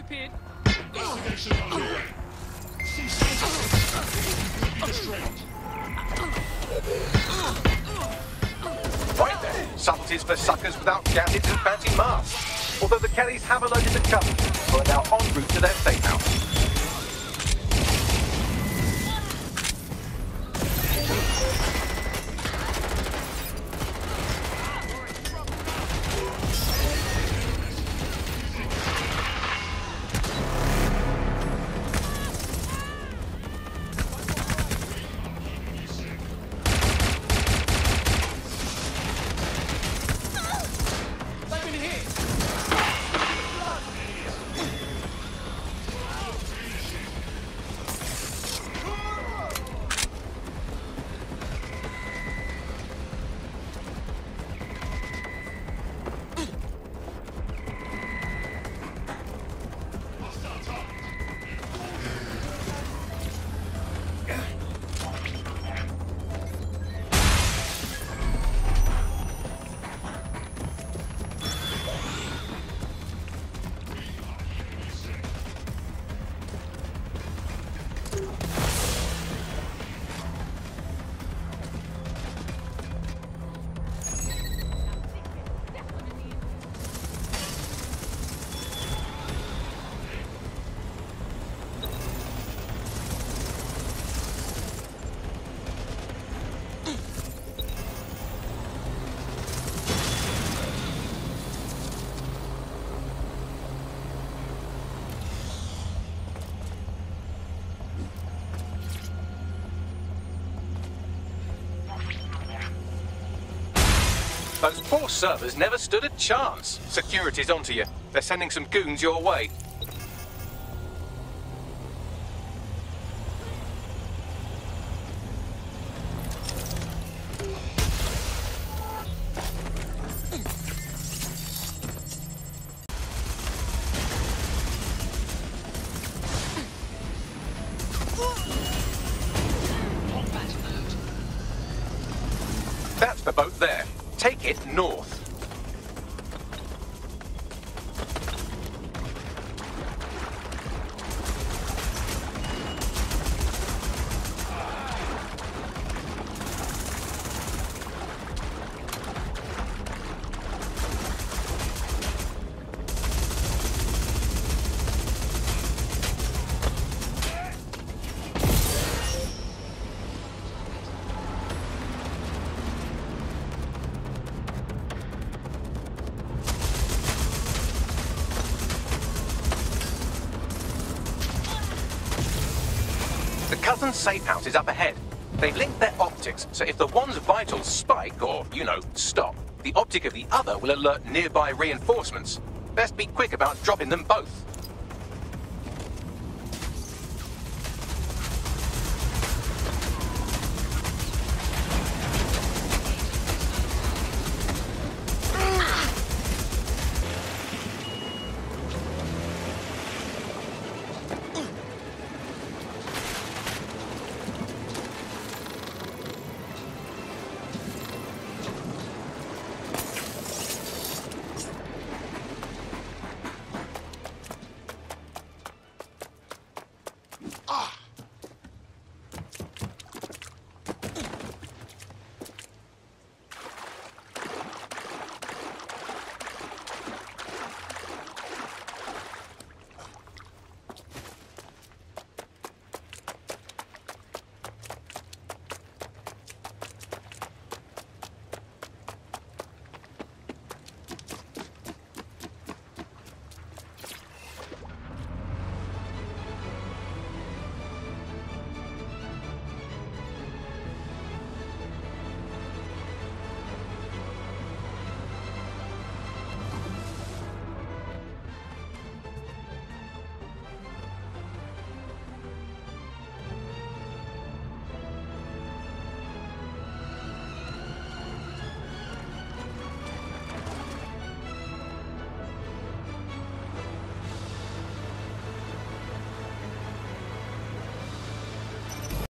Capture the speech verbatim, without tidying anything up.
disappeared. Investigation underway. See restraint. Right then, subtleties for suckers without gadgets and fancy masks. Although the Kellys have alerted the Coven, who are now en route to their safe house. Those poor servers never stood a chance. Security's onto you. They're sending some goons your way. That's the boat there. Take it north. The Coven's safe house is up ahead. They've linked their optics, so if the one's vitals spike, or, you know, stop, the optic of the other will alert nearby reinforcements. Best be quick about dropping them both.